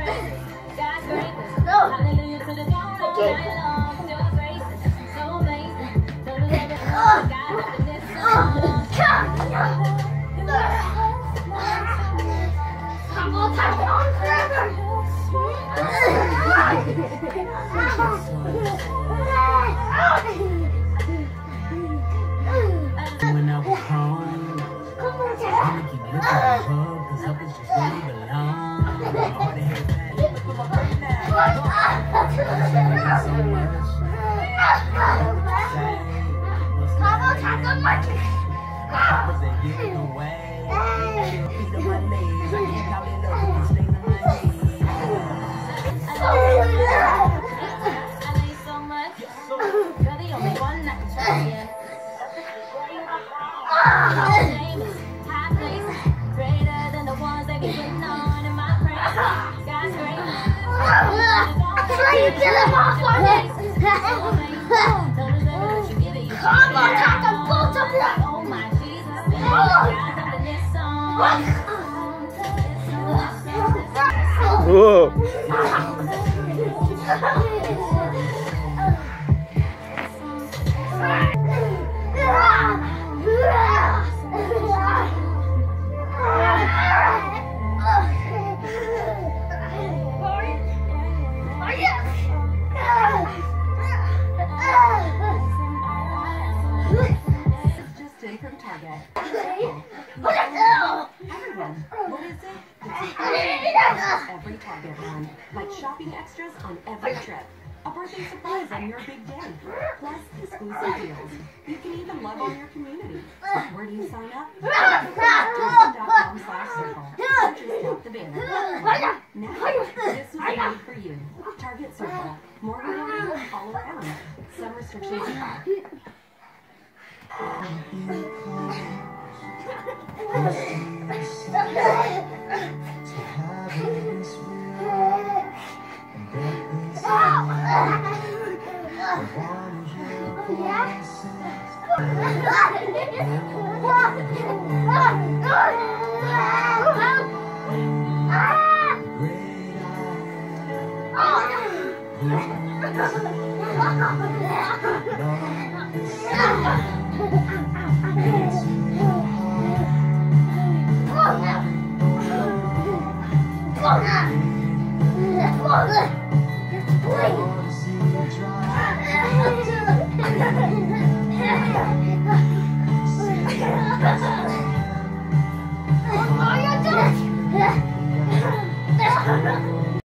When I was home, I keep looking at the pub, 'cause up is just where you belong. All the hair patty, look at my brain now. So much. Papa said, give it away. Feet on my knees, I can't call it up, it's staying on my knees. I lay so much. You're the only one that can try it. High place, greater than the ones that get putting on in my praise. God's greatness. Try to kill him off on it. Come on, take a bolt of blood. Oh my Jesus. God's up in this song. Whoa. Just in from Target. Everyone, what is it? It's every Target run. Like shopping extras on every trip. A birthday surprise on your big day. Plus exclusive deals. You can even love on your community. Where do you sign up? Target.com/circle. Just tap the banner. Now, this was made for you. Target Circle. More rewarding all around. Some restrictions apply.